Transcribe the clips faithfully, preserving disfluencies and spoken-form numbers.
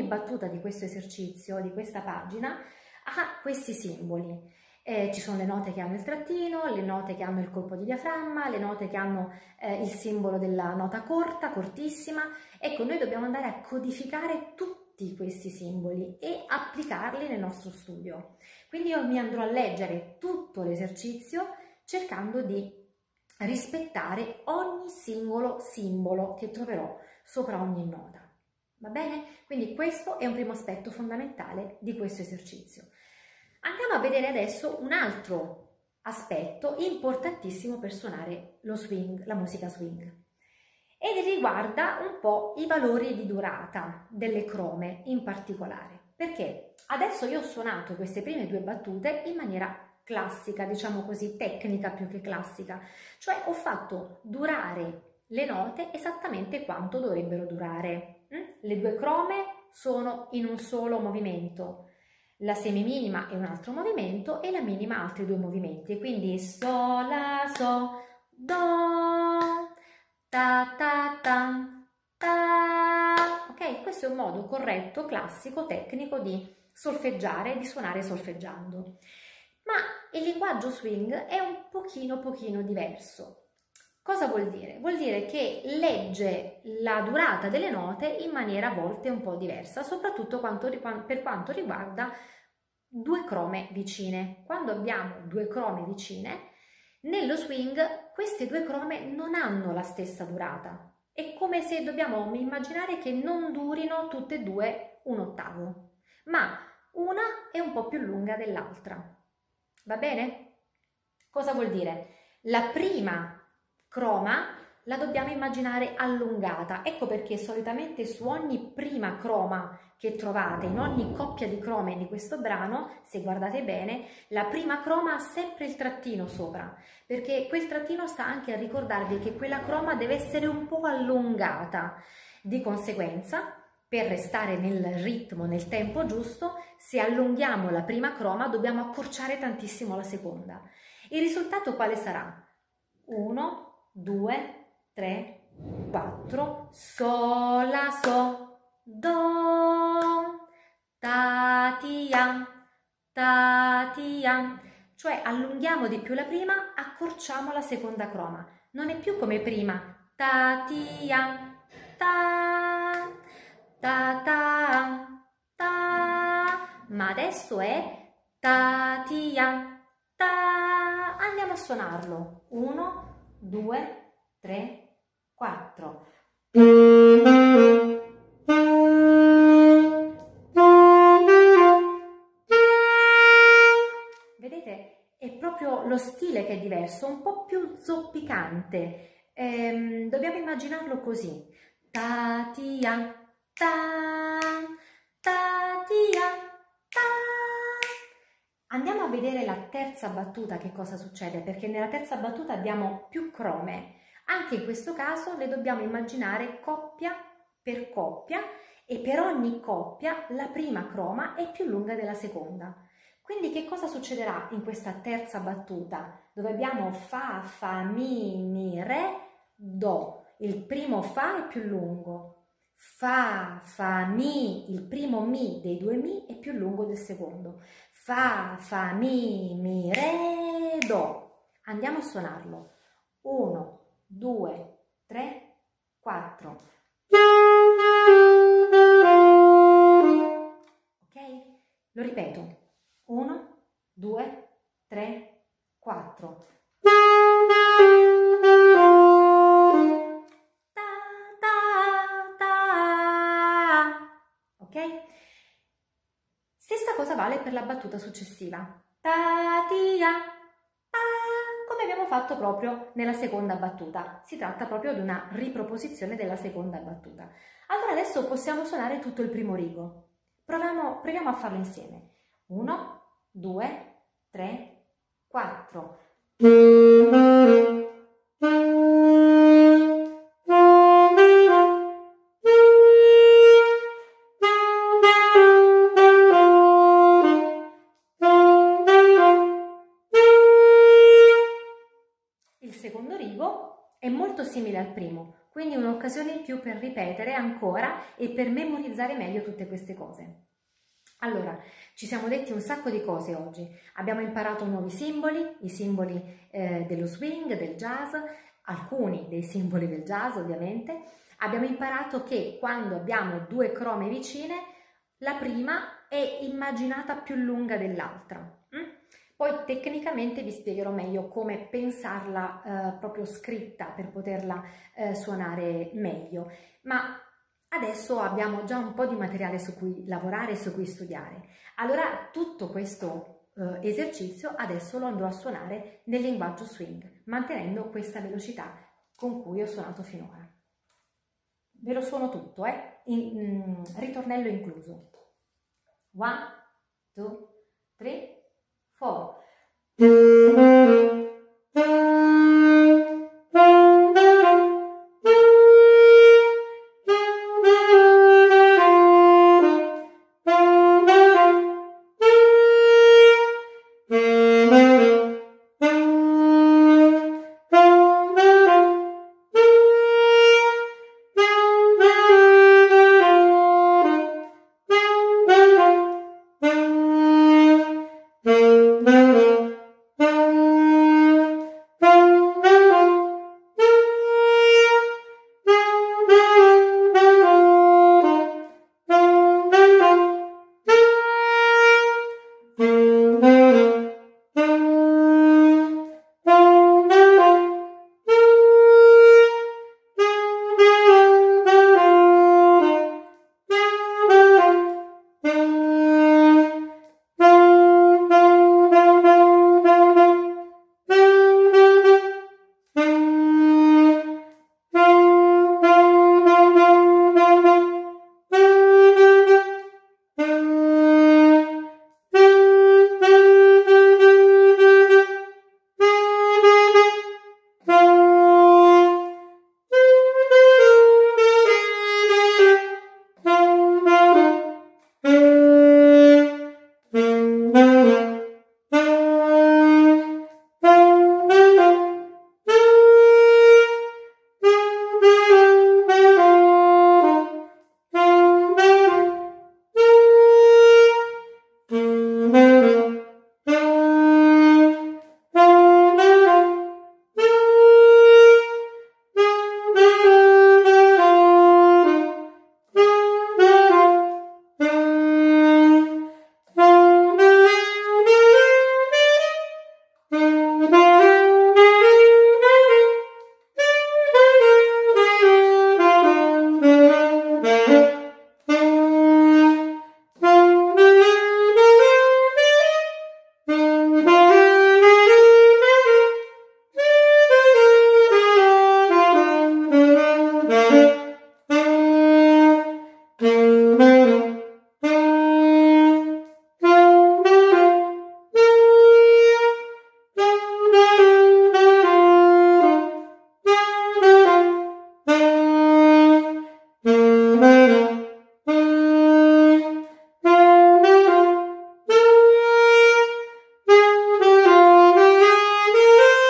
battuta di questo esercizio, di questa pagina, ha questi simboli. Eh, ci sono le note che hanno il trattino, le note che hanno il colpo di diaframma, le note che hanno eh, il simbolo della nota corta, cortissima. Ecco, noi dobbiamo andare a codificare tutti questi simboli e applicarli nel nostro studio. Quindi io mi andrò a leggere tutto l'esercizio cercando di rispettare ogni singolo simbolo che troverò sopra ogni nota. Va bene? Quindi questo è un primo aspetto fondamentale di questo esercizio. Andiamo a vedere adesso un altro aspetto importantissimo per suonare lo swing, la musica swing, ed riguarda un po' i valori di durata delle crome in particolare, perché adesso io ho suonato queste prime due battute in maniera classica, diciamo così, tecnica più che classica, cioè ho fatto durare le note esattamente quanto dovrebbero durare. Le due crome sono in un solo movimento. La semiminima è un altro movimento e la minima altri due movimenti, quindi so, la, so, do, ta, ta, ta, ta. Ok, questo è un modo corretto, classico, tecnico di solfeggiare, di suonare solfeggiando. Ma il linguaggio swing è un pochino, pochino diverso. Cosa vuol dire? Vuol dire che legge la durata delle note in maniera a volte un po' diversa, soprattutto quanto, per quanto riguarda due crome vicine. Quando abbiamo due crome vicine, nello swing queste due crome non hanno la stessa durata. È come se dobbiamo immaginare che non durino tutte e due un ottavo, ma una è un po' più lunga dell'altra. Va bene? Cosa vuol dire? La prima croma la dobbiamo immaginare allungata. Ecco perché solitamente su ogni prima croma che trovate, in ogni coppia di crome di questo brano, se guardate bene, la prima croma ha sempre il trattino sopra, perché quel trattino sta anche a ricordarvi che quella croma deve essere un po' allungata. Di conseguenza, per restare nel ritmo, nel tempo giusto, se allunghiamo la prima croma dobbiamo accorciare tantissimo la seconda. Il risultato quale sarà? uno, due, tre, quattro, sol, la, so, do, ta, ti, ya, ta, ti, ya. Cioè allunghiamo di più la prima, accorciamo la seconda croma. Non è più come prima, ta, ti, ya, ta, ta, ta, ta, ma adesso è ta, ti, ya, ta. Andiamo a suonarlo. uno, due, tre, quattro. Vedete? È proprio lo stile che è diverso, un po' più zoppicante. Ehm, dobbiamo immaginarlo così. Ta, ti, ya, ta, ta, ti, ya, ta. Andiamo a vedere la terza battuta, che cosa succede, perché nella terza battuta abbiamo più crome. Anche in questo caso le dobbiamo immaginare coppia per coppia e per ogni coppia la prima croma è più lunga della seconda. Quindi che cosa succederà in questa terza battuta, dove abbiamo fa, fa, mi, mi, re, do. Il primo fa è più lungo, fa, fa, mi, il primo mi dei due mi è più lungo del secondo. Fa, fa, mi, mi, re, do. Andiamo a suonarlo. uno, due, tre, quattro. Ok? Lo ripeto. uno, due, tre, quattro. Ta, ta, ta. Ok? Stessa cosa vale per la battuta successiva. Ta, ti, ya, ta, come abbiamo fatto proprio nella seconda battuta. Si tratta proprio di una riproposizione della seconda battuta. Allora adesso possiamo suonare tutto il primo rigo. Proviamo, proviamo a farlo insieme. uno, due, tre, quattro. Il secondo rigo è molto simile al primo, quindi un'occasione in più per ripetere ancora e per memorizzare meglio tutte queste cose. Allora, ci siamo detti un sacco di cose oggi, abbiamo imparato nuovi simboli, i simboli eh, dello swing, del jazz, alcuni dei simboli del jazz ovviamente, abbiamo imparato che quando abbiamo due crome vicine, la prima è immaginata più lunga dell'altra. Mm? Poi tecnicamente vi spiegherò meglio come pensarla eh, proprio scritta per poterla eh, suonare meglio, ma adesso abbiamo già un po' di materiale su cui lavorare e su cui studiare. Allora tutto questo eh, esercizio adesso lo andrò a suonare nel linguaggio swing, mantenendo questa velocità con cui ho suonato finora. Ve lo suono tutto, eh? In, in, ritornello incluso. One, two, three, four.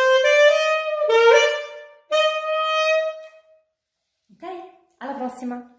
Alla prossima!